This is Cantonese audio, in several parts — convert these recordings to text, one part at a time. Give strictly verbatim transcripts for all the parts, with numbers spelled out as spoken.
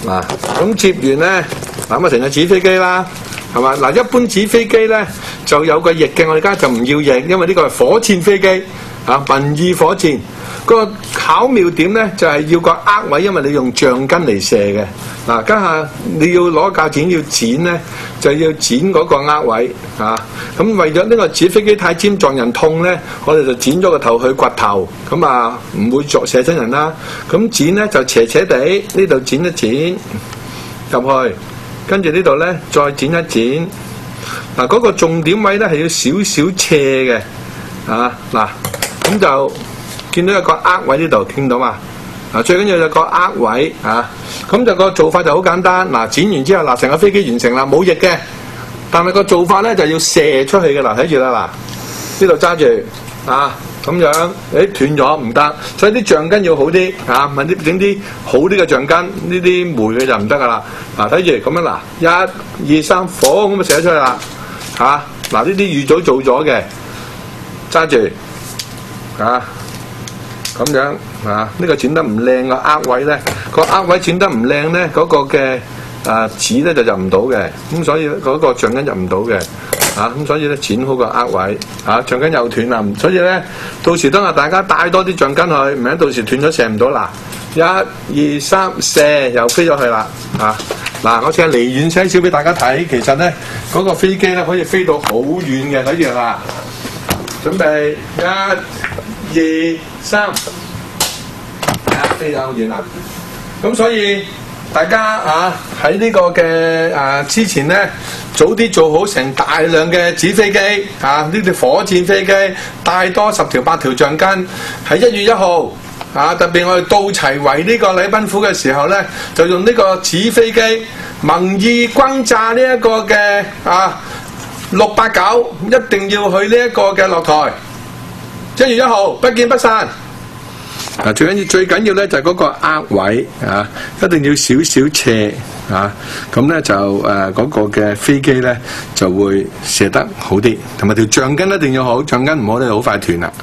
嗱，咁接完咧，嗱咁啊成日紙飛機啦，係嘛？嗱，一般紙飛機咧就有個翼嘅，我哋而家就唔要翼，因為呢個係火箭飛機啊，民意火箭。個巧妙點咧就係、是、要個握位，因為你用橡筋嚟射嘅。嗱，家下你要攞鉸剪要剪咧，就要剪嗰個握位啊。咁為咗呢個紙飛機太尖撞人痛咧，我哋就剪咗個頭去掘頭，咁啊唔會撞射親人啦。咁剪咧就斜斜地，呢度剪一剪入去，跟住呢度咧再剪一剪。嗱，嗰個重點位咧係要少少斜嘅啊。嗱，咁就。見到有個握位呢度，聽到嘛？啊，最緊要有個握位啊，咁就個做法就好簡單。嗱，剪完之後，嗱，成個飛機完成啦，冇翼嘅，但係個做法咧就要射出去嘅。嗱，睇住啦，嗱，呢度揸住啊，咁樣，誒斷咗唔得，所以啲橡筋要好啲啊，問啲整啲好啲嘅橡筋，呢啲黴嘅就唔得噶啦。嗱，睇住咁樣，嗱，一、二、三，火咁就射出去啦，嚇！嗱，呢啲預早做咗嘅，揸住啊。咁樣啊，呢個剪得唔靚個握位咧，個握位剪得唔靚咧，嗰個嘅啊紙咧就入唔到嘅，咁所以嗰個橡筋入唔到嘅，啊咁所以咧剪好個握位，啊橡筋又斷啦，所以咧到時當日大家帶多啲橡筋去，唔係到時斷咗射唔到啦。一、二、三，射又飛咗去啦，啊嗱，我試下離遠少少俾大家睇，其實咧嗰個飛機咧可以飛到好遠嘅，睇住啦，準備一。二三，啊飛得好遠啦！咁所以大家啊喺呢個嘅啊之前咧，早啲做好成大量嘅紙飛機啊，呢啲火箭飛機帶多十條八條橡筋，喺一月一號啊，特別我哋到齊圍呢個禮賓府嘅時候咧，就用呢個紙飛機民意轟炸呢一個嘅啊六八九，一定要去呢一個嘅落台。一月一號不見不散。嗱，最緊要最緊要咧就係嗰個握位啊，一定要少少斜啊，咁咧就誒嗰、啊嗰個嘅飛機咧就會射得好啲，同埋條橡筋一定要好，橡筋唔好咧好快斷啦。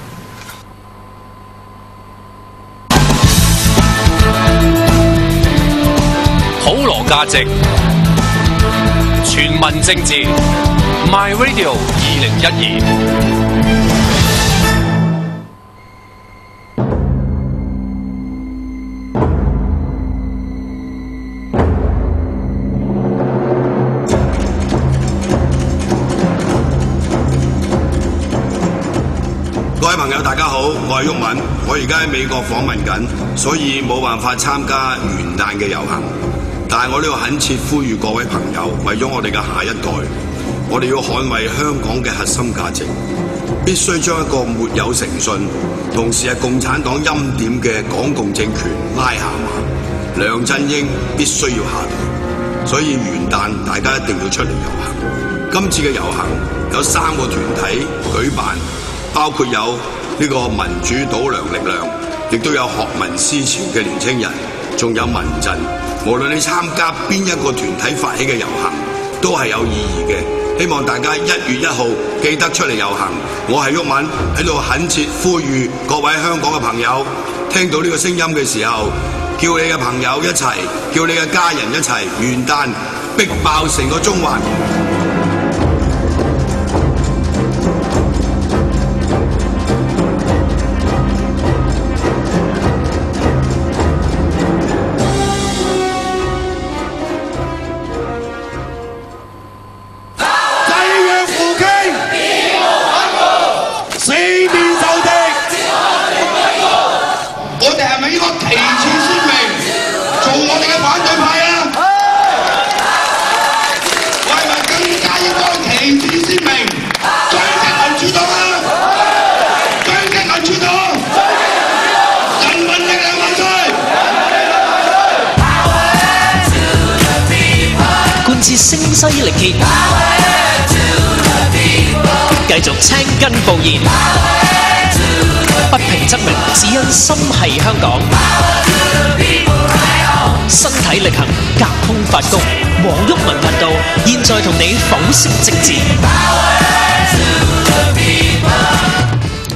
普羅價值，全民政治 ，My Radio 二零一二。 各位朋友，大家好，我係毓民，我而家喺美國訪問緊，所以冇辦法參加元旦嘅遊行。但係我呢度懇切呼籲各位朋友，為咗我哋嘅下一代，我哋要捍衛香港嘅核心價值，必須將一個沒有誠信，同時係共產黨欽點嘅港共政權拉下馬。梁振英必須要下台，所以元旦大家一定要出嚟遊行。今次嘅遊行有三個團體舉辦。包括有呢個民主倒梁力量，亦都有學民思潮嘅年青人，仲有民陣。無論你參加邊一個團體發起嘅遊行，都係有意義嘅。希望大家一月一號記得出嚟遊行。我係毓民喺度懇切呼籲各位香港嘅朋友，聽到呢個聲音嘅時候，叫你嘅朋友一齊，叫你嘅家人一齊，元旦逼爆成個中環。 聲嘶力竭，繼續青筋暴現，不平則鳴，只因心係香港。身體力行，隔空發功，黃毓民頻道現在同你剖析政治。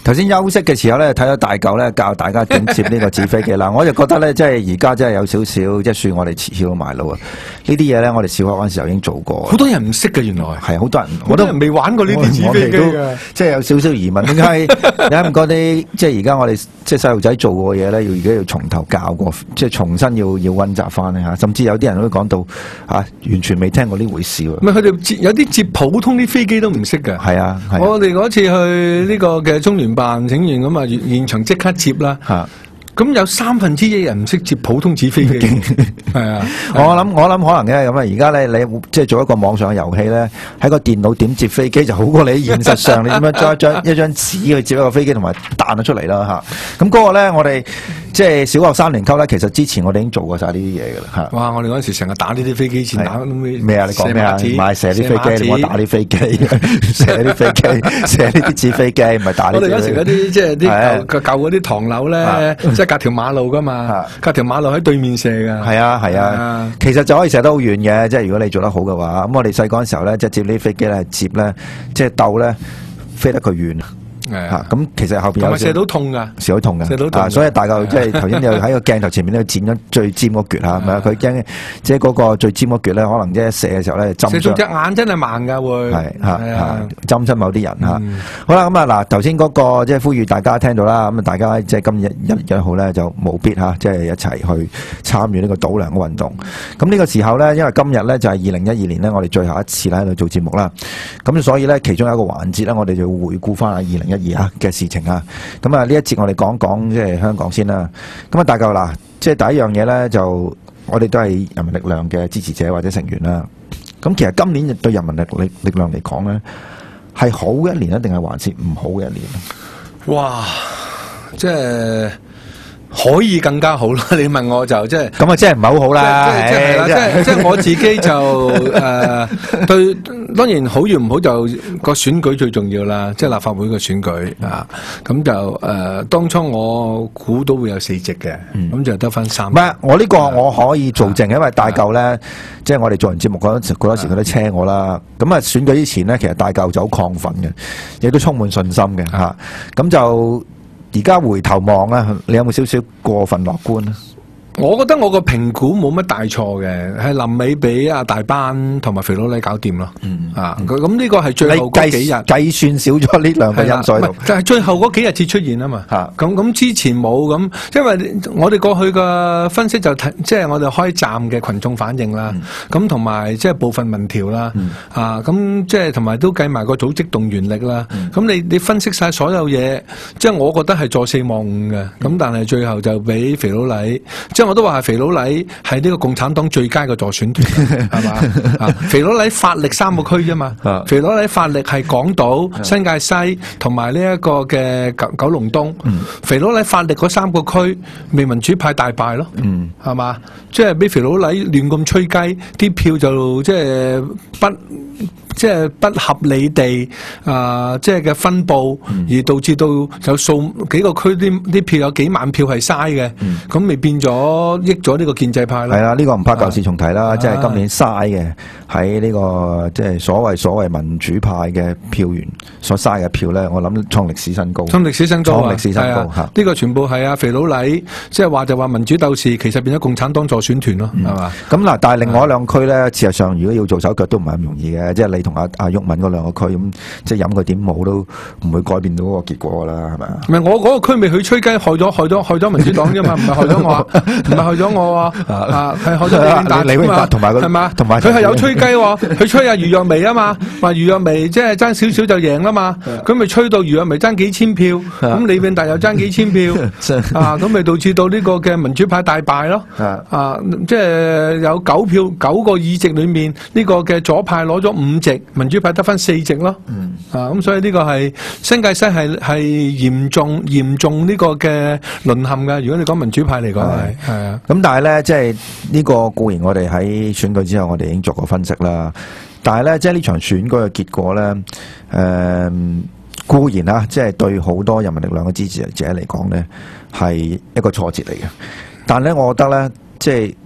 頭先休息嘅時候咧，睇到大嚿咧教大家點接呢個紙飛機啦，我就覺得咧，即係而家真係有少少，即係算我哋遲少埋路啊！呢啲嘢咧，我哋小學嗰陣時候已經做過。 好多人唔識嘅原來係好多人， 好多人未玩過呢啲紙飛機嘅， 即係有少少疑問。點解你睇唔覺啲即係而家我哋即係細路仔做過嘅嘢咧，要而家要從頭教過，即係重新要要溫習翻咧嚇。甚至有啲人都講到嚇、啊，完全未聽過呢回事喎。 唔係佢哋接有啲接普通啲飛機都唔識嘅。 係啊，係啊我哋嗰次去呢個嘅中聯辦請願咁啊，現場即刻接啦。 嚇。 咁有三分之一人唔識接普通紙飛機，係啊！ 我諗我諗可能嘅咁啊，而家咧你即係做一個網上遊戲咧，喺個電腦點接飛機就好過你現實上你點樣將一張一張紙去接一個飛機同埋彈咗出嚟啦嚇。咁嗰個咧，我哋即係小學三年級咧，其實之前我哋已經做過晒呢啲嘢㗎啦嚇。 哇！我哋嗰陣時成日打呢啲飛機前打咩啊？你講咩啊？唔係射啲飛機，你唔好打啲飛機，射啲飛機，射呢啲紙飛機，唔係打呢啲。 我哋嗰時嗰啲即係啲舊舊嗰啲唐樓咧，即係隔條馬路噶嘛，隔條馬路喺對面射噶。 係啊係啊，其實就可以射得好遠嘅，即係如果你做得好嘅話。咁我哋細個嗰時候咧，即係接呢啲飛機咧，接咧，即係鬥咧，飛得佢遠。嚇咁其實後邊有射到痛㗎， 射到痛㗎， 射到痛。 所以大家即係頭先又喺個鏡頭前面咧剪咗最尖嗰橛嚇，係咪啊？佢驚即係嗰個最尖嗰橛咧，可能即係射嘅時候咧針。 射中隻眼真係盲㗎會。 係嚇嚇針親某啲人嚇。好啦，咁啊嗱，頭先嗰個即係呼籲大家聽到啦，咁啊大家即係今日一月一號咧就務必嚇，即係一齊去參與呢個倒糧嘅運動。咁呢個時候咧，因為今日咧就係二零一二年咧，我哋最後一次喺度做節目啦。咁所以咧，其中有一個環節咧，我哋就要回顧翻啊二零一二啊嘅事情啊，咁啊呢一節我哋講講即係香港先啦。咁啊大嚿嗱，即係第一樣嘢咧，就我哋都係人民力量嘅支持者或者成員啦。咁其實今年對人民力力力量嚟講咧，係好嘅一年，一定係還是唔好嘅一年？ 哇！即係可以更加好啦！你問我就即係咁啊，即係唔係好好啦？ 即係啦，即係即係我自己就誒對，當然好與唔好就個選舉最重要啦，即係立法會個選舉啊。咁就誒當初我估到會有四席嘅，咁就得翻三。唔係我呢個我可以做證，因為大嚿咧，即係我哋做完節目嗰陣時，好多時佢都車我啦。咁啊選舉之前咧，其實大嚿就好亢奮嘅，亦都充滿信心嘅嚇。咁就而家回頭望啊，你有冇少少過分樂觀啊？ 我覺得我個評估冇乜大錯嘅，係臨尾俾阿大班同埋肥佬黎搞掂咯。嗯啊，咁呢個係最後嗰幾日計算少咗呢兩個因素喺度， 就係最後嗰幾日至出現啊嘛。嚇咁咁之前冇咁，因為我哋過去嘅分析就睇，即係我哋開站嘅群眾反應啦。咁同埋即係部分民調啦。嗯、啊咁即係同埋都計埋個組織動員力啦。咁、嗯、你你分析晒所有嘢，即係我覺得係坐四望五嘅。咁、嗯、但係最後就俾肥佬黎。即係我都話係肥佬黎係呢個共產黨最佳嘅助選團，係嘛？肥佬黎發力三個區啫嘛，肥佬黎發力係港島、新界西同埋呢一個嘅九九龍東。肥佬黎發力嗰三個區，未民主派大敗咯，係嘛？即係俾肥佬黎亂咁吹雞，啲票就即係不。即係不合理地啊、呃，即係嘅分佈，嗯、而導致到有數幾個區啲啲票有幾萬票係嘥嘅，咁咪、嗯、變咗益咗呢個建制派啦。 係啦，呢、這個唔怕舊事重提啦，啊、即係今年嘥嘅喺呢個即係所謂所謂民主派嘅票源所嘥嘅票咧，我諗創歷史新高。 創歷史新高創歷史新高嚇，呢、 啊這個全部係啊肥佬黎，即係話就話民主鬥士，其實變咗共產黨助選團咯，係嘛、嗯？咁嗱， 但係另外一兩區咧，事實上如果要做手腳都唔係咁容易嘅，即係你同阿阿毓民嗰兩個區咁，即係飲佢點冇都唔會改變到嗰個結果啦，係咪啊？ 唔係我嗰個區未去吹雞，害咗害咗害咗民主黨啫嘛，唔係害咗我，唔係害咗我啊，係害咗李永達同埋佢係嘛？同埋佢係有吹雞喎，佢吹阿余若薇啊嘛，話余若薇即係爭少少就贏啦嘛，咁咪吹到余若薇爭幾千票，咁李永達又爭幾千票啊，咁咪導致到呢個嘅民主派大敗咯，啊，即係有九票九個議席裏面呢個嘅左派攞咗五席，民主派得翻四席咯，嗯、啊咁所以呢個係新界西係係嚴重嚴重呢個嘅淪陷㗎。如果你講民主派嚟講係係啊， 咁但係咧即係呢個固然我哋喺選舉之後我哋已經作過分析啦，但係咧即係呢場選舉嘅結果咧，誒、呃、固然啊，即係對好多人民力量嘅支持者嚟講咧係一個挫折嚟嘅，但係咧我覺得咧即係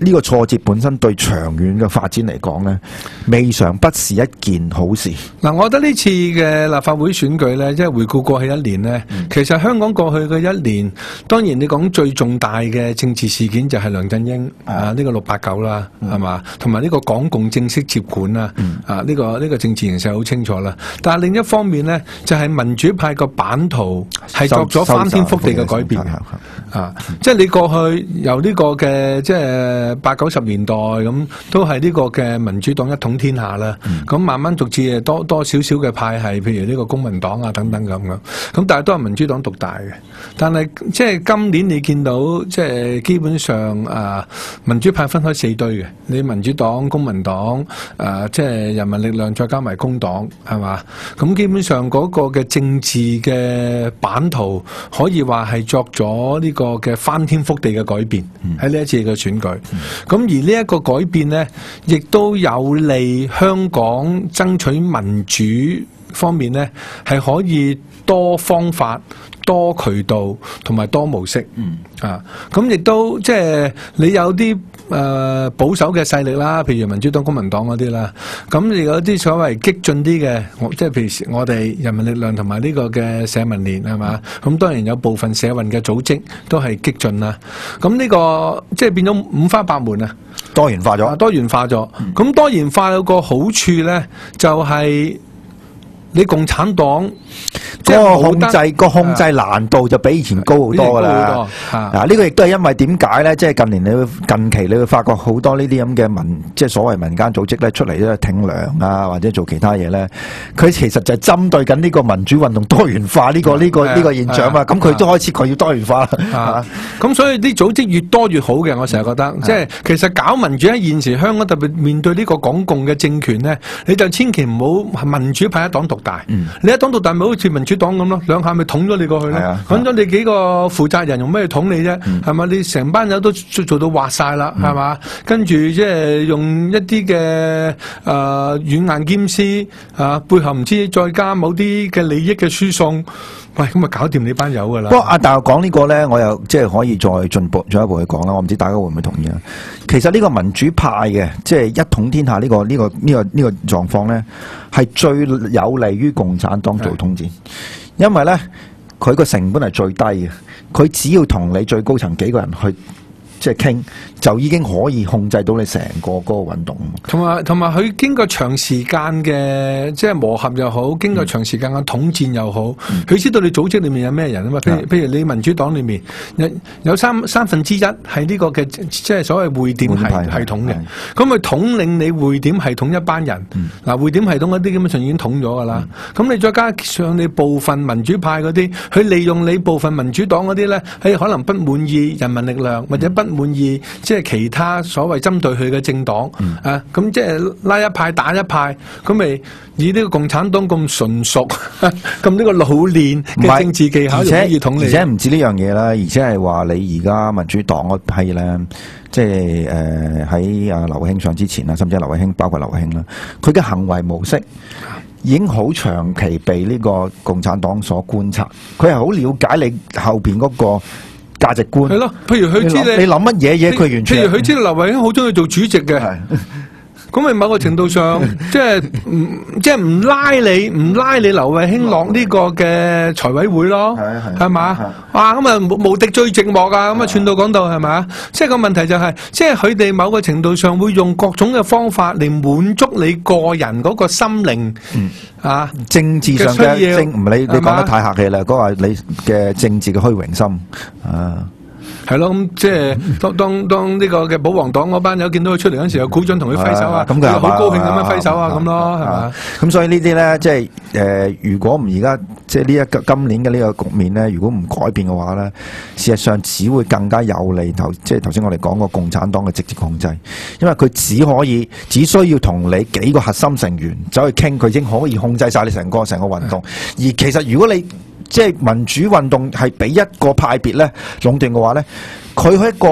呢個挫折本身對長遠嘅發展嚟講咧，未嘗不是一件好事。 嗱，我覺得呢次嘅立法會選舉咧，即係回顧過去一年咧，嗯、其實香港過去嘅一年，當然你講最重大嘅政治事件就係梁振英、嗯、啊呢、呢個六八九啦，係、嗯、嘛，同埋呢個港共正式接管啦，嗯、啊呢、呢個呢、呢個政治形勢好清楚啦。但係另一方面咧，就係、是、民主派個版圖係作咗翻天覆地嘅改變啊！嗯、即係你過去由呢個嘅即係八九十年代咁，都係呢個嘅民主黨一統天下啦。咁、嗯、慢慢逐漸多多少少嘅派系，譬如呢個公民黨啊等等咁樣。咁但係都係民主黨獨大嘅。但係即係今年你見到即係基本上啊，民主派分開四堆嘅。你民主黨、公民黨、啊即係人民力量，再加埋工黨，係嘛？咁基本上嗰個嘅政治嘅版圖可以話係作咗呢個嘅翻天覆地嘅改變喺呢一次嘅選舉。咁、嗯、而呢一個改變呢，亦都有利香港爭取民主方面呢，係可以多方法、多渠道同埋多模式。嗯啊，咁亦都即係你有啲誒、呃、保守嘅勢力啦，譬如民主黨、公民黨嗰啲啦。咁亦有啲所謂激進啲嘅，即係譬如我哋人民力量同埋呢個嘅社民連係嘛。咁當然有部分社運嘅組織都係激進啦。咁呢、這個即係變咗五花八門啊， 多元化咗， 多元化咗。咁、嗯、多元化有個好處咧，就係、是、你共產黨。 嗰個控制個控制難度就比以前高好多噶啦。嗱，呢個亦都係因為點解咧？即係近年你會近期你會發覺好多呢啲咁嘅民，即係所謂民間組織咧出嚟咧挺糧啊，或者做其他嘢咧，佢其實就係針對緊呢個民主運動多元化呢個呢個呢個現象嘛。咁佢都開始佢要多元化啦。咁所以啲組織越多越好嘅，我成日覺得，即係其實搞民主喺現時香港特別面對呢個港共嘅政權咧，你就千祈唔好民主派一黨獨大。你一黨獨大咪好似民主黨咁咯，兩下咪捅咗你過去咯，揾咗你幾個負責人用咩去捅你啫？係嘛、嗯，你成班友都做做到滑晒啦，係嘛、嗯？跟住即係用一啲嘅誒軟硬兼施啊，背後唔知再加某啲嘅利益嘅輸送，喂，咁咪搞掂你班友噶啦。不過阿大學講呢個咧，我又即係可以再進步進一步去講啦。我唔知大家會唔會同意啊？其實呢個民主派嘅即係一統天下呢、呢個呢、呢個呢、呢個呢、呢個狀況咧，係最有利於共產黨做統戰。因為咧，佢個成本係最低嘅，佢只要同你最高層幾個人去即係傾，就已經可以控制到你成個嗰個運動。同埋同埋佢經過長時間嘅即係磨合又好，經過長時間嘅統戰又好，佢、嗯、知道你組織裏面有咩人啊嘛。譬如譬如你民主黨裏面有有三三分之一係呢個嘅即係所謂匯點系系統嘅，咁佢統領你匯點系統一班人。嗱、嗯，匯點系統嗰啲基本上已經統咗噶啦。咁、嗯、你再加上你部分民主派嗰啲，佢利用你部分民主黨嗰啲咧，佢可能不滿意人民力量或者不滿意即係其他所謂針對佢嘅政黨、嗯、啊，咁即係拉一派打一派，咁咪以呢個共產黨咁純熟、咁呢個老練嘅政治技巧，而且而且唔止呢樣嘢啦，而且係話你而家民主黨嗰批咧，即係誒喺啊劉慧卿上之前啦，甚至係劉慧卿包括劉慧卿啦，佢嘅行為模式已經好長期被呢個共產黨所觀察，佢係好了解你後邊嗰個價值觀係咯，譬如佢知你你諗乜嘢嘢，佢完全譬如佢知道劉慧卿好中意做主席嘅，咁咪某個程度上即係唔即係唔拉你唔拉你劉慧卿落呢個嘅財委會咯，係嘛？哇咁啊無敵最寂寞啊！咁啊串到講到係咪？即係個問題就係、是，即係佢哋某個程度上會用各種嘅方法嚟滿足你個人嗰個心靈、嗯、啊政治上嘅政，唔你你講得太客氣啦，嗰個你嘅政治嘅虛榮心啊。係咯，咁即係當當當呢個嘅保皇黨嗰班友見到佢出嚟嗰陣時，又鼓掌同佢揮手啊，咁佢好高興咁樣揮手啊，咁咯，係嘛？咁所以呢啲咧，即係誒，如果唔而家即係呢一個今年嘅呢個局面咧，如果唔改變嘅話咧，事實上只會更加有利頭，即係頭先我哋講過共產黨嘅直接控制，因為佢只可以只需要同你幾個核心成員走去傾，佢已經可以控制晒你成個成個運動。而其實如果你即係民主運動係俾一個派別咧壟斷嘅話咧，佢喺一個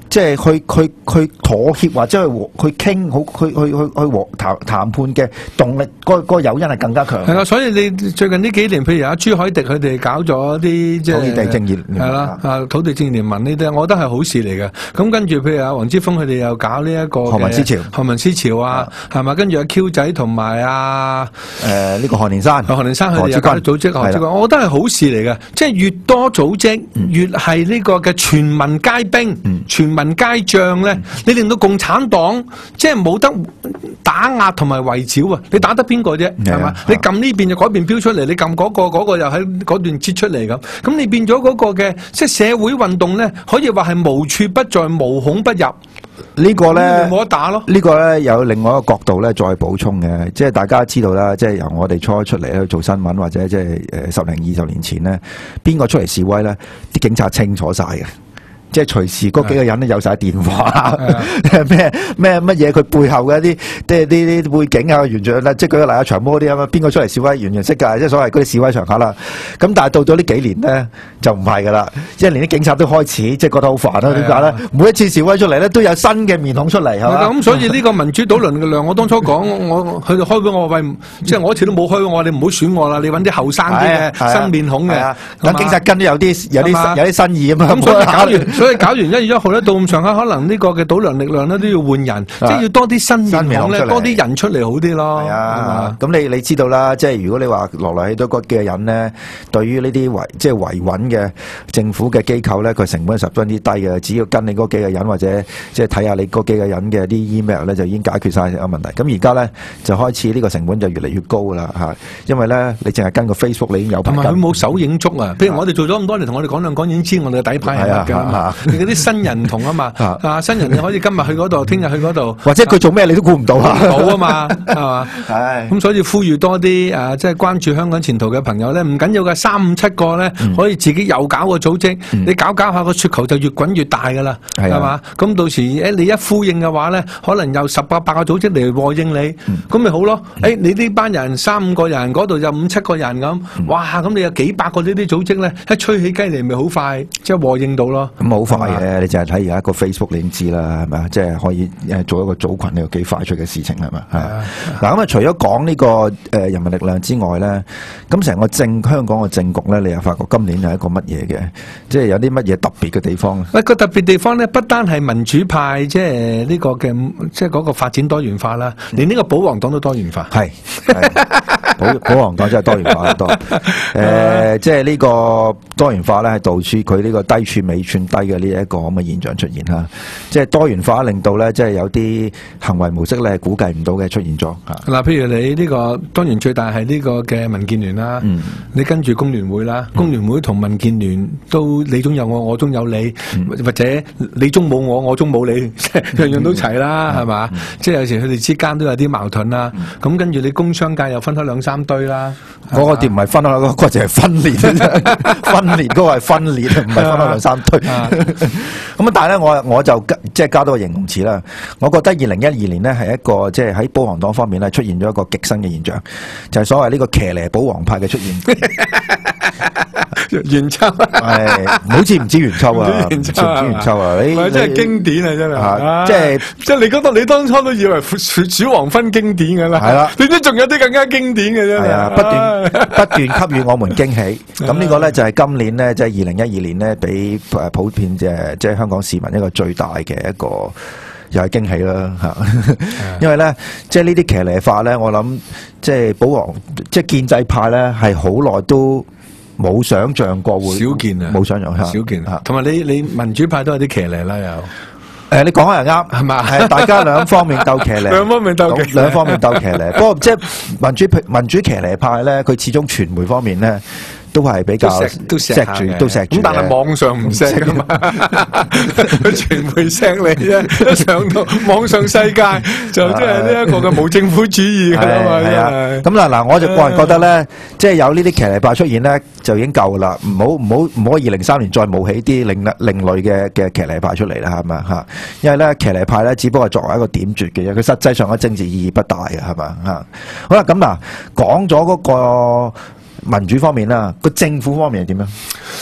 即係去去去妥協或者去和去傾好去去去去和談談判嘅動力，嗰、嗰個誘因係更加強。 係啊，所以你最近呢幾年，譬如阿朱凱廸佢哋搞咗啲即係土地正義係啦，啊土地正義聯盟呢啲，我覺得係好事嚟嘅。咁跟住譬如阿黃之鋒佢哋又搞呢一個學民思潮， 學民思潮啊，係嘛？跟住阿 Q 仔同埋阿誒呢個韓連山， 韓連山佢哋又搞組織何志軍，我覺得係好事嚟嘅。即係越多組織，越係呢個嘅全民皆兵、嗯、全民皆將咧，嗯、你令到共產黨即係冇得打壓同埋圍剿啊！你打得邊個啫？係嘛？你撳呢邊就嗰邊飆出嚟，你撳嗰、嗰個嗰、嗰個又喺嗰段擠出嚟咁，咁你變咗嗰個嘅即係社會運動咧，可以話係無處不在、無孔不入。 呢個咧冇得打咯。 呢個咧有另外一個角度咧再補充嘅，即係大家知道啦，即係由我哋初出嚟去做新聞或者即係誒十零二十年前咧，邊個出嚟示威咧，啲警察清楚晒嘅。即係隨時嗰幾個人咧有晒電話，咩咩乜嘢佢背後嘅一啲即係啲啲背景啊，完全咧即係舉個例啊，長毛嗰啲咁啊，邊個出嚟示威完全識㗎，即係所謂嗰啲示威場合啦。咁但係到咗呢幾年咧就唔係㗎啦，即係連啲警察都開始即係覺得好煩啦。點解咧？每一次示威出嚟咧都有新嘅面孔出嚟，係嘛？ 咁所以呢個民主討論嘅量，我當初講我佢哋開會，我話喂，即係我一次都冇開，我話你唔好選我啦，你揾啲後生啲嘅新面孔嘅，等警察跟都有啲有啲有啲新意啊嘛。咁所以搞完。所以搞完一月一號咧，到咁上下，可能呢個嘅倒梁力量咧都要換人，啊、即係要多啲新面孔咧，多啲人出嚟好啲咯。係啊，咁你你知道啦，即係如果你話落嚟起多嗰幾個人咧，對於呢啲維即係維穩嘅政府嘅機構咧，佢成本係十分之低嘅，只要跟你嗰幾個人或者即係睇下你嗰幾個人嘅啲 email 咧，就已經解決晒個問題。咁而家咧就開始呢個成本就越嚟越高啦嚇，因為咧你淨係跟個 Facebook 你已經有排跟， 佢冇手影足啊。譬如我哋做咗咁多年，同我哋講兩講已經知我哋嘅底牌係乜㗎。你嗰啲新人唔同啊嘛，啊新人你可以今日去嗰度，聽日去嗰度， 或者佢做咩你都估唔到啊， 估唔到啊嘛，係嘛？係咁，所以呼籲多啲啊，即係關注香港前途嘅朋友咧，唔緊要嘅，三五七個咧，可以自己又搞個組織，你搞搞下個雪球就越滾越大噶啦，係嘛？咁到時誒你一呼應嘅話咧，可能有十八八個組織嚟和應你，咁咪好咯？誒你呢班人三五個人，嗰度有五七個人咁，哇！咁你有幾百個呢啲組織咧，一吹起雞嚟咪好快，即係和應到咯。 咁好快嘅，你就係睇而家個 Facebook 你已經知啦，係咪啊？即係可以誒做一個組群，你有幾快出嘅事情係咪？係啊。嗱咁啊，除咗講呢個誒人民力量之外咧，咁成個政香港嘅政局咧，你又發覺今年係一個乜嘢嘅？即係有啲乜嘢特別嘅地方咧？ 一個特別地方咧，不單係民主派，即係呢個嘅，即係嗰個發展多元化啦，連呢個保皇黨都多元化。 係。保保皇黨真係多元化好多，誒、呃，即係呢個多元化咧，係導致佢呢個低處尾寸低嘅呢一個咁嘅現象出現啦。即係多元化令到咧，即係有啲行為模式咧，係估計唔到嘅出現咗。 嗱，譬如你呢、這個當然最大係呢個嘅民建聯啦，嗯、你跟住工聯會啦，嗯、工聯會同民建聯都你中有我，我中有你，嗯、或者你中冇我，我中冇你，樣樣都齊啦，係嘛？即係有時佢哋之間都有啲矛盾啦。咁、嗯、跟住你工商界又分開兩三堆啦， 嗰個碟唔係分開，嗰個就係分裂，分裂嗰個係分裂，唔係分開兩三堆。咁啊，但係咧，我我就即係加多個形容詞啦。我覺得二零一二年呢，係一個即係喺保皇黨方面咧出現咗一個極新嘅現象，就係、是、所謂呢個騎呢保皇派嘅出現。 元秋係，好似唔知元秋啊，唔知元秋啊，你真係經典啊，真係， 即係即係你覺得你當初都以為小黃分經典噶啦，係啦，點知仲有啲更加經典嘅啫，係啊，不斷不斷給予我們驚喜。咁呢個咧就係今年咧，即係二零一二年咧，俾誒普遍嘅即係香港市民一個最大嘅一個又係驚喜啦嚇。因為咧，即係呢啲騎呢化咧，我諗即係保皇即係建制派咧，係好耐都冇想象過會少見啊， 冇想象少見啊。同埋你你民主派都有啲騎呢啦，又誒你講開又啱係嘛？係大家兩方面鬥騎呢， 兩方面鬥騎， 兩方面鬥騎呢。不過即係民主民主騎呢派咧，佢始終傳媒方面咧。都係比較都錫住，都錫住。咁但係網上唔錫噶嘛，佢傳媒錫你啫。一上到網上世界就即係呢一個嘅無政府主義噶啦嘛。係啊， 咁嗱嗱，我就個人覺得咧，即係有呢啲騎呢派出現咧，就已經夠啦。唔好唔好唔好，二零三年再冒起啲另另類嘅嘅騎呢派出嚟啦，係咪嚇？因為咧騎呢派咧，只不過作為一個點綴嘅嘢，佢實際上嘅政治意義不大嘅，係嘛嚇？好啦，咁嗱，講咗嗰個民主方面啦，個政府方面係點樣？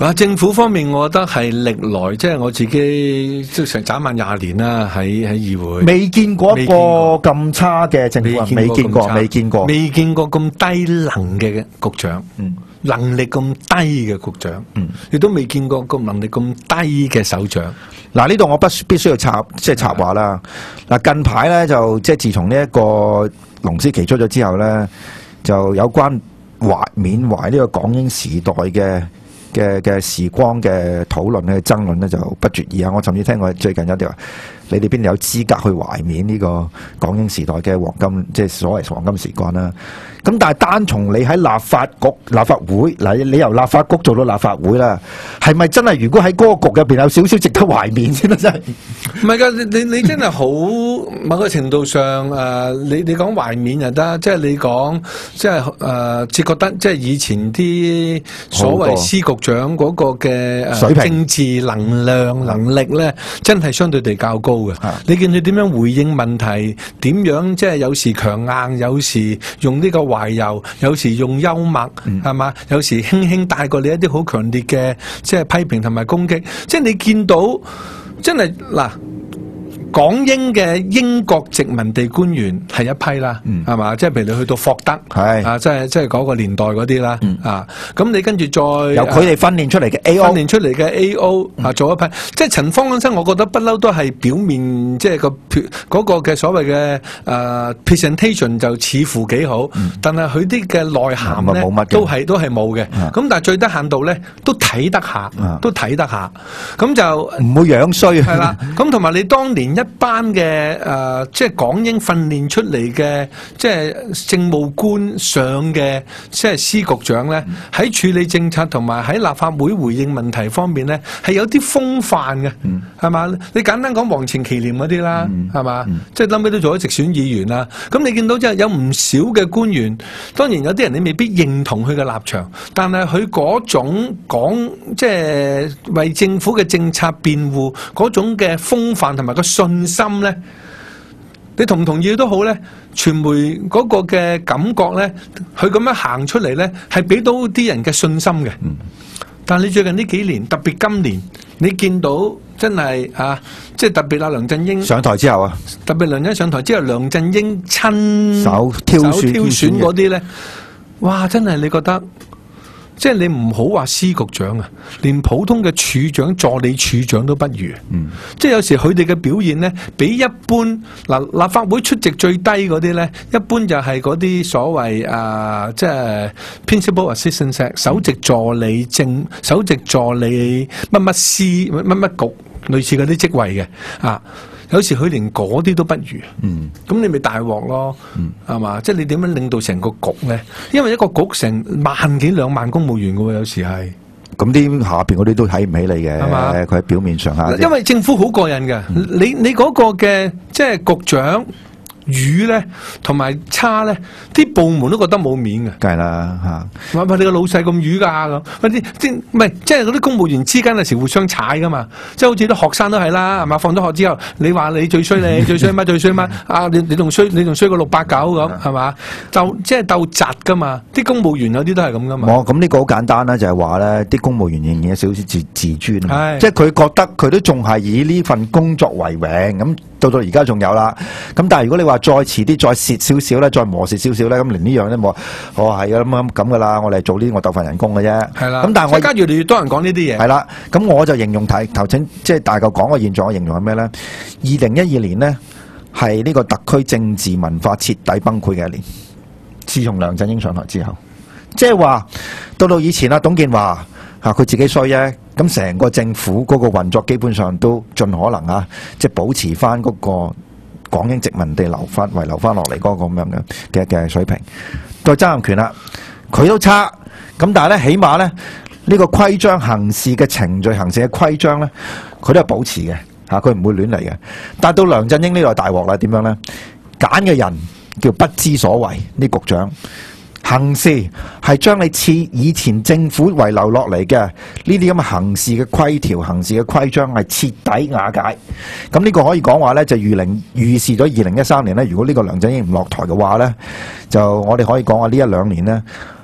嗱，政府方面，我覺得係歷來即係我自己即係成眨眼廿年啦，喺喺議會未見過一個咁差嘅政府啊，未見過，未見過， 未見過咁低能嘅局長， 嗯， 能力咁低嘅局長，嗯，亦都未見過個能力咁低嘅首長。 嗱，呢度我不必須要插即係插話啦。嗱，近排咧就即係自從呢一個龍獅旗出咗之後咧，就有關懷緬懷呢個港英時代嘅嘅嘅時光嘅討論咧、爭論咧就不絕意啊！我甚至聽過最近有啲話，你哋邊有資格去懷緬呢個港英時代嘅黃金，即係所謂黃金時光啦？咁但係單從你喺立法局、立法會嗱，你由立法局做到立法會啦，係咪真係如果喺嗰個局入邊有少少值得懷緬先啦？真係唔係㗎，你你你真係好某個程度上誒、呃，你你講懷緬就得，即係你講即係誒，只覺得即係以前啲所謂司局長嗰個嘅誒水平政治能量能力咧，真係相對地較高嘅。 啊你見佢點樣回應問題，點樣即係有時強硬，有時用呢個懷柔，有時用幽默，係嘛、嗯？有時輕輕帶過你一啲好強烈嘅即係批評同埋攻擊，即係你見到真係嗱。港英嘅英國殖民地官員係一批啦，係嘛、嗯？即係譬如你去到霍德， 係啊，即係即係嗰個年代嗰啲啦， 嗯、 啊，咁你跟住再由佢哋訓練出嚟嘅 A O， 訓練出嚟嘅 A O 啊，做一批，嗯、即係陳方安生，我覺得不嬲都係表面即係個嗰個嘅所謂嘅誒 presentation 就似乎幾好，嗯、但係佢啲嘅內涵咧、嗯、都係都係冇嘅，咁、嗯、但係最低限度咧都睇得下，嗯、都睇得下，咁就唔會樣衰係啦，咁同埋你當年一班嘅誒、呃，即係港英訓練出嚟嘅，即係政務官上嘅，即係司局長咧，喺、嗯、處理政策同埋喺立法會回應問題方面咧，係有啲風範嘅，係嘛、嗯？你簡單講黃錢其濂嗰啲啦，係嘛？嗯、即係後尾都做咗直選議員啦。咁你見到即係有唔少嘅官員，當然有啲人你未必認同佢嘅立場，但係佢嗰種講即係為政府嘅政策辯護嗰種嘅風範同埋個信心。咧，你同唔同意都好咧，傳媒嗰個嘅感覺咧，佢咁樣行出嚟咧，係俾到啲人嘅信心嘅。嗯、但係你最近呢幾年，特別今年，你見到真係啊，即係特別阿梁振英上台之後啊， 特別梁振英上台之後，梁振英親手挑選挑選嗰啲咧，哇！真係你覺得？即係你唔好話司局長啊，連普通嘅處長、助理處長都不如。嗯，即係有時佢哋嘅表現咧，比一般嗱立法會出席最低嗰啲咧，一般就係嗰啲所謂啊，即係 principal assistant 首席助理正、首席助理乜乜司乜乜局，類似嗰啲職位嘅啊。有時佢連嗰啲都不如，嗯，咁你咪大鑊咯，嗯，係嘛？即係你點樣領導成個局咧？因為一個局成萬幾兩萬公務員嘅喎，有時係， 咁啲下邊嗰啲都睇唔起你嘅，係嘛？佢喺表面上下， 因為政府好過癮嘅，嗯、你你嗰個嘅即係局長。魚咧同埋叉咧，啲部門都覺得冇面嘅， 梗係啦嚇。 話話你個老細咁魚㗎咁，嗰啲啲唔係即係嗰啲公務員之間有時互相踩㗎嘛，即係好似啲學生都係啦，係嘛？放咗學之後，你話你最衰你最衰乜最衰乜啊？你你仲衰你仲衰過六八九咁係嘛？就即係鬥窒㗎嘛，啲公務員有啲都係咁㗎嘛。 哦，咁呢個好簡單啦，就係話咧，啲公務員仍然有少少自自尊， 係即係佢覺得佢都仲係以呢份工作為榮咁。到到而家仲有啦，咁但係如果你話再遲啲再蝕少少咧，再磨蝕少少咧，咁連呢樣都冇，哦係啊咁咁咁噶啦，我哋做呢啲我鬥份人工嘅啫。係啦，咁但係我而家越嚟越多人講呢啲嘢。係啦，咁我就形容睇頭先，即係大嚿講個現狀，我形容係咩咧？二零一二年呢，係呢個特區政治文化徹底崩潰嘅一年。自從梁振英上台之後，即係話到到以前啊，董建華。嚇佢自己衰啫，咁成個政府嗰個運作基本上都盡可能啊，即係保持翻嗰個港英殖民地留翻遺留翻落嚟嗰個咁樣嘅嘅嘅水平。再曾蔭權啦，佢都差，咁但係咧，起碼咧呢個規章行事嘅程序、行事嘅規章咧，佢都係保持嘅嚇，佢唔會亂嚟嘅。但係到梁振英呢個大鑊啦，點樣咧？揀嘅人叫不知所謂，呢局長。行事係將你似以前政府遺留落嚟嘅呢啲咁嘅行事嘅規條、行事嘅規章係徹底瓦解。咁呢個可以講話呢，就預零預示咗二零一三年呢，如果呢個梁振英唔落台嘅話呢，就我哋可以講話呢一兩年呢，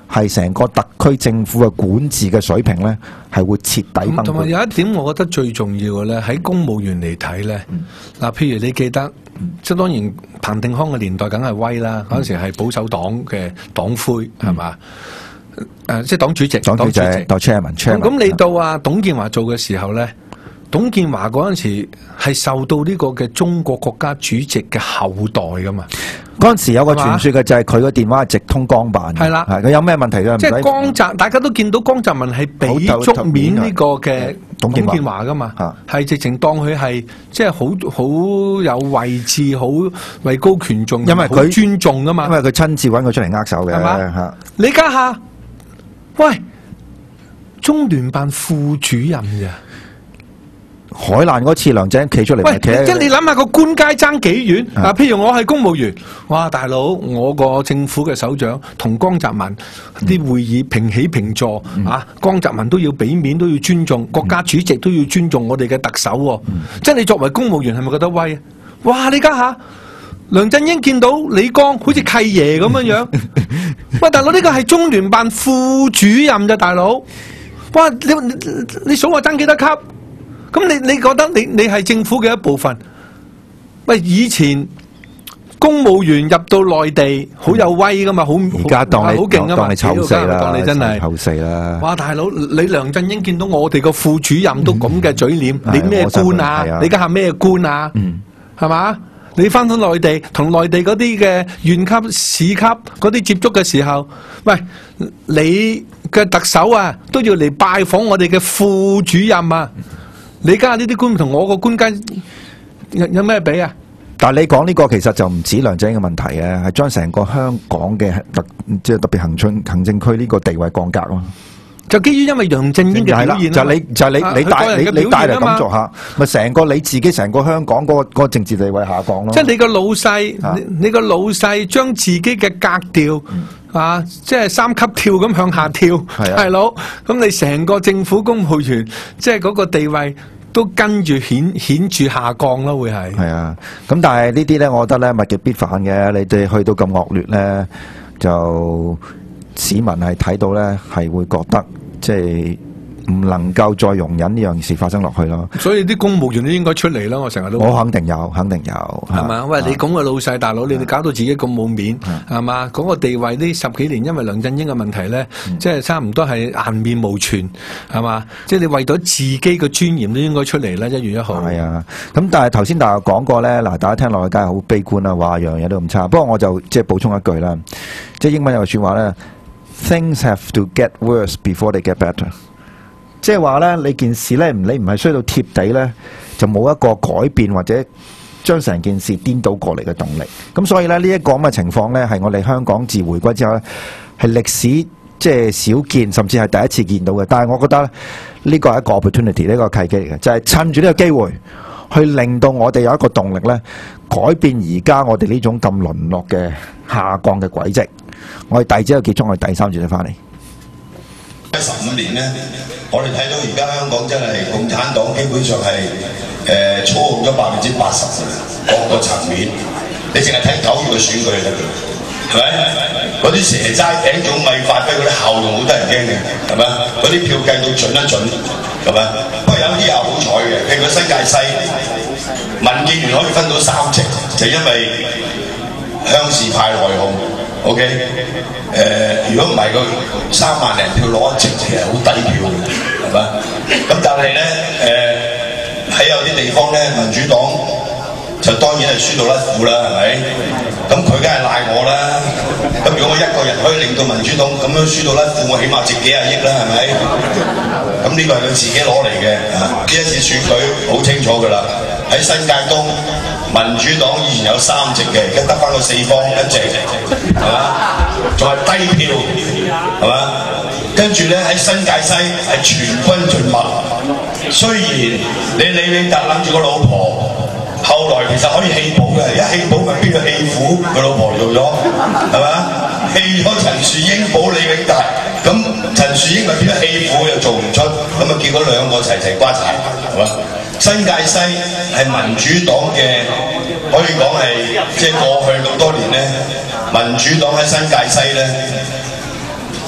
係成個特區政府嘅管治嘅水平咧，係會徹底崩潰。 同埋有一點，我覺得最重要嘅咧，喺公務員嚟睇咧，嗱、嗯，譬如你記得，即係當然彭定康嘅年代梗係威啦，嗰陣、嗯、時係保守黨嘅黨魁係嘛？誒、呃，即係黨主席， 黨主席，黨 chairman， 咁你到啊董建華做嘅時候咧，董建華嗰陣時係受到呢個嘅中國國家主席嘅後代噶嘛？ 嗰陣時有個傳說嘅就係佢個電話係直通江辦，係啦，佢有咩問題嘅？ 即係江澤，大家都見到江澤民係俾足面呢個嘅董建華噶嘛，係直情當佢係即係好好有位置，好位高權重， 因為佢尊重噶嘛， 因為佢親自揾佢出嚟握手嘅，係嘛？ 李家下，喂，中聯辦副主任咋？ 海難嗰次梁振英企出嚟， 喂，即係你諗下個官階爭幾遠啊？譬如我係公務員，哇，大佬，我個政府嘅首長同江澤民啲會議平起平坐、嗯、啊，江澤民都要俾面，都要尊重國家主席，都要尊重我哋嘅特首、哦。嗯、即係你作為公務員，係咪覺得威啊？哇！你家下梁振英見到李剛好似契爺咁樣樣，喂，大佬，呢個係中聯辦副主任咋，大佬？哇！你你你數我爭幾多級？咁你你覺得你你係政府嘅一部分？喂，以前公務員入到內地好有威噶嘛，好而家當你好勁啊嘛， 當你臭四啦， 當你真係臭四啦！ 哇，大佬，你梁振英見到我哋個副主任都咁嘅嘴臉，嗯、你咩官啊？啊你家下咩官啊？嗯，係嘛？你翻到內地同內地嗰啲嘅縣級、市級嗰啲接觸嘅時候，喂，你嘅特首啊都要嚟拜訪我哋嘅副主任啊！你家下呢啲官同我個官階有有咩比啊？ 但係你講呢個其實就唔止梁振英嘅問題嘅，係將成個香港嘅特即係特別行政行政區呢個地位降格咯。 就基於因為梁振英嘅表現， 就你就你你帶你你帶嚟咁做下，咪成個你自己成個香港嗰個嗰個政治地位下降咯。 即係你個老細，你你個老細將自己嘅格調啊，即係三級跳咁向下跳，大佬，咁你成個政府公務員即係嗰個地位都跟住顯顯著下降咯，會係。係啊， 咁但係呢啲咧，我覺得咧物極必反嘅，你哋去到咁惡劣咧，就市民係睇到咧係會覺得。即係唔能夠再容忍呢樣事發生落去咯。所以啲公務員都應該出嚟啦。我成日都我肯定有，肯定有， 係嘛？喂，你咁嘅老細大佬，你哋搞到自己咁冇面，係嘛？嗰個地位呢十幾年，因為梁振英嘅問題咧，即係差唔多係顏面無存，係嘛？即係你為咗自己嘅尊嚴都應該出嚟啦。一月一號係啊。咁但係頭先大家講過咧，嗱，大家聽落去梗係好悲觀啦，話樣嘢都咁差。不過我就即係補充一句啦，即係英文有句説話咧。Things have to get worse before they get better。即係話咧，你件事咧，你唔係衰到貼地咧，就冇一個改變或者將成件事顛倒過嚟嘅動力。咁所以咧，呢一個咁嘅情況咧，係我哋香港自回歸之後咧，係歷史即係少見，甚至係第一次見到嘅。但係我覺得呢個係一個 opportunity，呢個契機嚟嘅，就係趁住呢個機會，去令到我哋有一個動力咧，改變而家我哋呢種咁淪落嘅下降嘅軌跡。我哋第二節就結束，我哋第三節就翻嚟。 十五年咧，我哋睇到而家香港真係共產黨基本上係誒操控咗百分之八十嘅各個層面。你淨係睇九月嘅選舉就得㗎，係咪？嗰啲蛇齋餅粽米發揮嗰啲效用好得人驚嘅，係咪？嗰啲票計到準一準，係咪？不過有啲又好彩嘅，譬如新界西民建聯可以分到三席，就因為鄉事派內訌。O K， 誒，如果唔係個三萬零票攞一席，其實好低票嘅，係嘛？咁但係咧，誒喺有啲地方咧，民主黨就當然係輸到甩褲啦，係咪？咁佢梗係賴我啦。咁如果我一個人可以令到民主黨咁樣輸到甩褲，我起碼值幾廿億啦，係咪？咁呢個係佢自己攞嚟嘅。呢一次選舉好清楚㗎啦，喺新界東。民主黨以前有三席嘅，而家得翻個四方一席，係嘛？仲係低票，係嘛？跟住咧喺新界西係全軍盡墨。雖然你李永達諗住個老婆，後來其實可以棄保嘅，一棄保咪邊個棄婦佢老婆做咗，係嘛？棄咗陳樹英保李永達，咁陳樹英咪變咗棄婦又做唔出，咁啊結果兩個齊齊瓜柴，係嘛？新界西係民主黨嘅，可以講係即係過去咁多年咧，民主黨喺新界西咧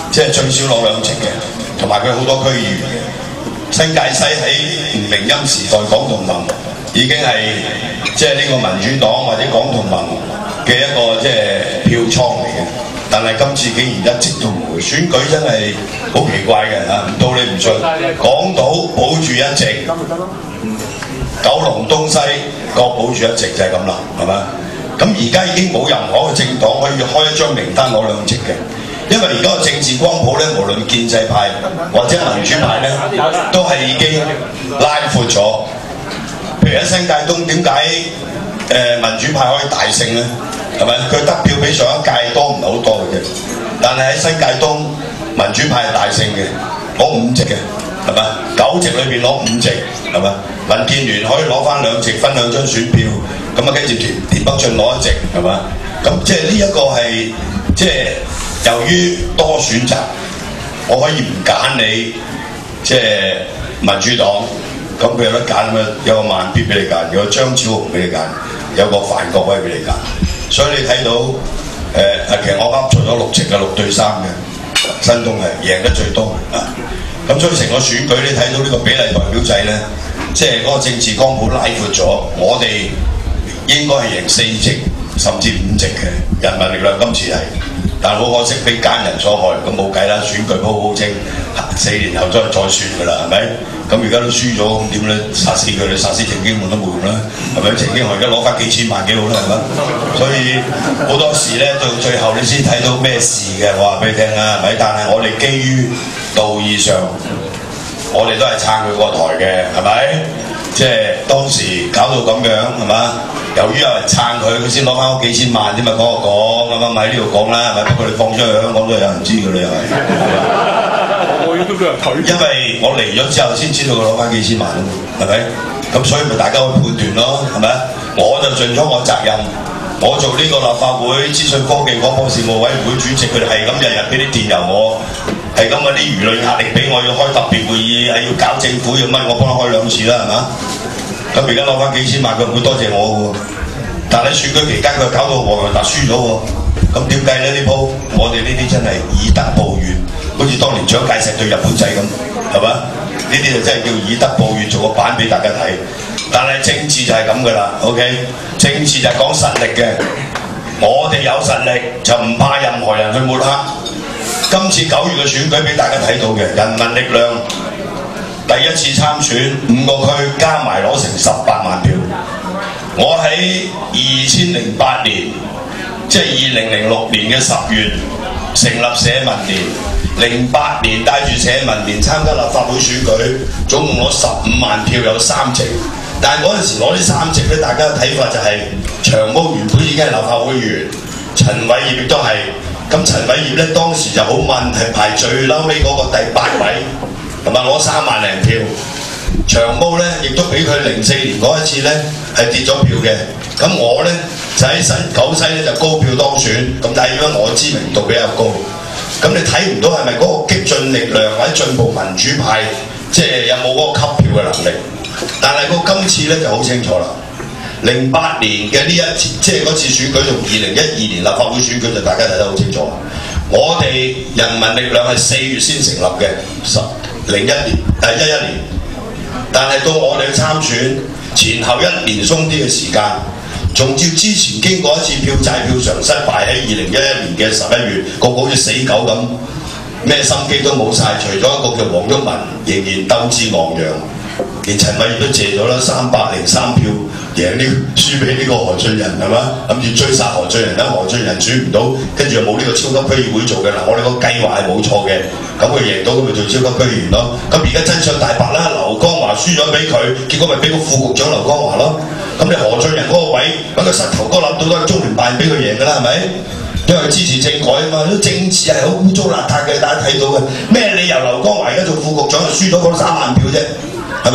即係最少攞兩席嘅，同埋佢好多區議員嘅。新界西喺吳明欽時代港同盟已經係即係呢個民主黨或者港同盟嘅一個即係票倉嚟嘅，但係今次竟然一直都唔會選舉，真係好奇怪嘅嚇，唔到你唔信。港島保住一席，九龍東西各保住一席就係咁啦，係咪？咁而家已經冇任何嘅政黨可以開一張名單攞兩席嘅。因為而家個政治光譜咧，無論建制派或者民主派咧，都係已經拉闊咗。譬如喺新界東，點解誒民主派可以大勝咧？係咪？佢得票比上一屆多唔係好多嘅啫。但係喺新界東，民主派係大勝嘅，攞五席嘅，係咪？九席裏邊攞五席，係咪？民建聯可以攞翻兩席，分兩張選票，咁啊跟住田田北俊攞一席，係咪？咁即係呢一個係即係。由於多選擇，我可以唔揀你，即係民主黨，咁佢有得揀咁啊，有個慢必俾你揀，有個張超雄俾你揀，有個范國威俾你揀，所以你睇到誒誒、呃，其實我啱做咗六席嘅六對三嘅，新東係贏得最多啊！咁所以成個選舉你睇到呢個比例代表制咧，即係嗰個政治光譜拉闊咗，我哋應該係贏四席甚至五席嘅人民力量，今次係。但係好可惜，俾奸人所害，咁冇計啦！選舉鋪鋪清，四年後再再算㗎啦，係咪？咁而家都輸咗，咁點咧？殺死佢，你殺死鄭經翰都冇用啦，係咪？鄭經翰而家攞翻幾千萬幾好啦，係咪？所以好多時咧，到最後你先睇到咩事嘅，我話俾你聽啦，係咪？但係我哋基於道義上，我哋都係撐佢個台嘅，係咪？即係當時搞到咁樣，係嘛？由於有人撐佢，佢先攞翻嗰幾千萬啫嘛，講就講，咁啊咪喺呢度講啦，係咪？不過你放出去香港都有人知㗎啦，又係。我都俾人睇。因為我嚟咗之後先知道佢攞翻幾千萬啊嘛，係咪？咁所以咪大家去判斷咯，係咪？我就盡咗我責任，我做呢個立法會資訊科技廣播事務委員會主席，佢哋係咁日日俾啲電郵我，係咁嗰啲輿論壓力俾我，要開特別會議，係要搞政府要乜，我幫佢開兩次啦，係嘛？咁而家攞翻幾千萬，佢唔會多謝我喎。但喺選舉期間，佢搞到黃洋達輸咗喎。咁點計咧？呢鋪我哋呢啲真係以德報怨，好似當年蔣介石對日本仔咁，係嘛？呢啲就真係叫以德報怨，做個版俾大家睇。但係政治就係咁噶啦 ，OK？ 政治就係講實力嘅。我哋有實力就唔怕任何人去抹黑。今次九月嘅選舉俾大家睇到嘅，人民力量第一次參選，五個區加埋攞成十八萬票。我喺二千零八年，即係二零零六年嘅十月成立社民連，零八年帶住社民連參加立法會選舉，總共攞十五萬票，有三席。但係嗰陣時攞呢三席咧，大家嘅睇法就係、是、長毛原本已經係立法會議員，陳偉業亦都係。咁陳偉業咧當時就好問題排最嬲尾嗰個第八位，同埋攞三萬零票。長毛咧亦都比佢零四年嗰一次咧係跌咗票嘅。咁我咧就喺新九西咧就高票當選，咁但係因為我知名度比較高，咁你睇唔到係咪嗰個激進力量或者進步民主派，即係有冇嗰個吸票嘅能力？但係個今次咧就好清楚啦。零八年嘅呢一次，即係嗰次選舉同二零一二年立法會選舉就大家睇得好清楚。我哋人民力量係四月先成立嘅，十零一年誒一一年，但係到我哋參選前後一年鬆啲嘅時間，仲照之前經過一次票債票償失敗喺二零一一年嘅十一月，個個好似死狗咁，咩心機都冇晒，除咗一個叫黃毓民仍然鬥志昂揚。連陳偉業都借咗啦，三百零三票贏呢，輸俾呢個何俊仁係嘛？諗住追殺何俊仁啦，何俊仁選唔到，跟住又冇呢個超級區議會做嘅嗱，我哋個計劃係冇錯嘅，咁佢贏到咁咪做超級區議員咯。咁而家真相大白啦，劉江華輸咗俾佢，結果咪俾個副局長劉江華咯。咁你何俊仁嗰個位揾個膝頭哥諗到都係中聯辦俾佢贏㗎啦，係咪？因為佢支持政改啊嘛，啲政治係好污糟邋遢嘅，大家睇到嘅。咩理由劉江華而家做副局長就輸咗嗰三萬票啫？係咪？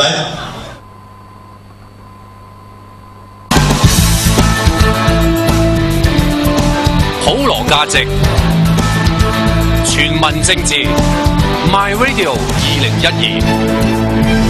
普羅價值，全民政治 ，My Radio 二零一二。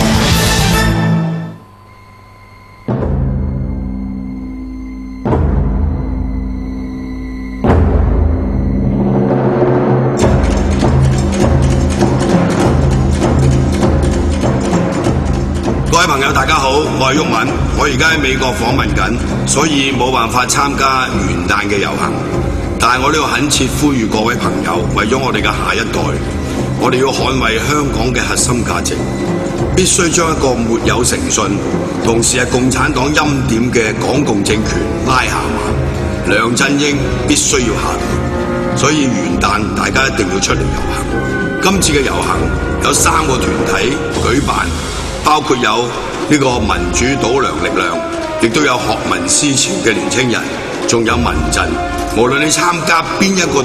各位朋友，大家好，我係毓民，我而家喺美國訪問緊，所以冇辦法參加元旦嘅遊行。但係我呢度懇切呼籲各位朋友，為咗我哋嘅下一代，我哋要捍衛香港嘅核心價值，必須將一個沒有誠信，同時係共產黨欽點嘅港共政權拉下馬。梁振英必須要下台，所以元旦大家一定要出嚟遊行。今次嘅遊行有三個團體舉辦，包括有呢個民主倒梁力量，亦都有學民思潮嘅年青人，仲有民陣。無論你參加邊一個